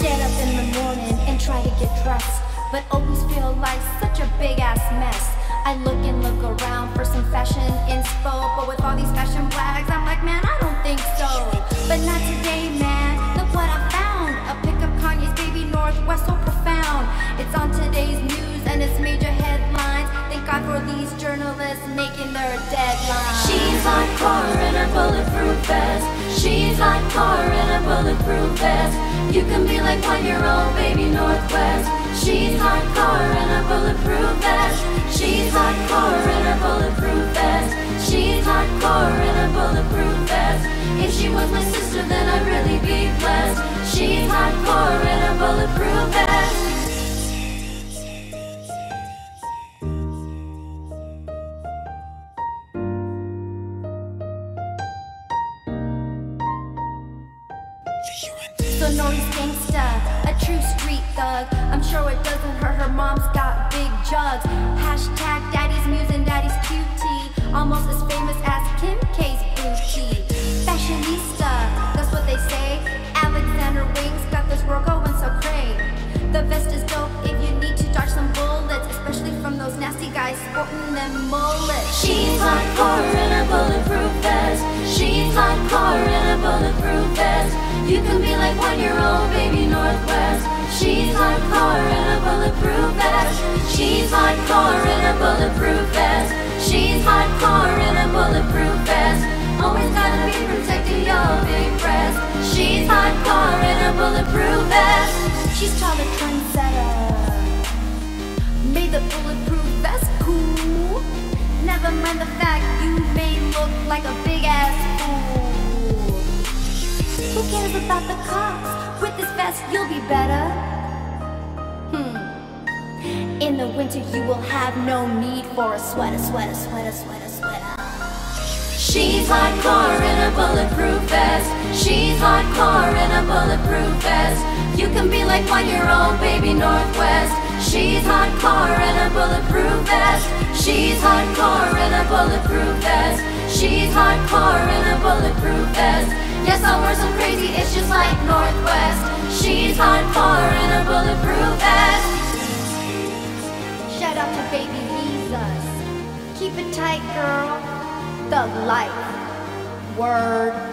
Get up in the morning and try to get dressed, but always feel like such a big ass mess. I look and look around for some fashion inspo, but with all these fashion flags, I'm like, man, I don't think so. But not today, man. Look what I found. A pic of Kanye's baby Northwest, so profound. It's on today's news and it's major headlines. Thank God for these journalists making their deadlines. She's hardcore in her bulletproof vest. She's hardcore in her bulletproof vest. You can be like 1-year-old baby Northwest. She's hardcore in her bulletproof vest. She's hardcore in her bulletproof vest. She's hardcore in her bulletproof vest. If she was my sister, then I'd really be blessed. She's hardcore in her bulletproof vest. So Nori's gangsta, a true street thug. I'm sure it doesn't hurt her mom's got big jugs. Hashtag daddy's muse and daddy's cutie. Almost as famous as Kim K's booty. Fashionista, that's what they say. Alexander Wing's got this world going so cray. The vest is dope if you need to dodge some bullets, especially from those nasty guys sporting them mullets. She's hardcore in her bulletproof vest. She's hardcore in her bulletproof vest. You can be like 1-year-old baby Northwest. She's hardcore in her bulletproof vest. She's hardcore in her bulletproof vest. She's hardcore in her bulletproof vest. Always gotta be protecting your big breast. She's hardcore in her bulletproof vest. She's called a trendsetter. Made the bulletproof vest cool. Never mind the fact you may look like a big ass fool. Who cares about the cops? With this vest you'll be better. In the winter you will have no need for a sweater, sweater, sweater, sweater, sweater. She's hardcore in her bulletproof vest. She's hardcore in her bulletproof vest. You can be like 1-year-old baby Northwest. She's hardcore in her bulletproof vest. She's hardcore in her bulletproof vest. She's hardcore in her bulletproof vest. Yes, I'll wear some crazy, it's just like Northwest. She's hardcore in her bulletproof vest. Shout out to baby Jesus. Keep it tight, girl. Thug life. Word.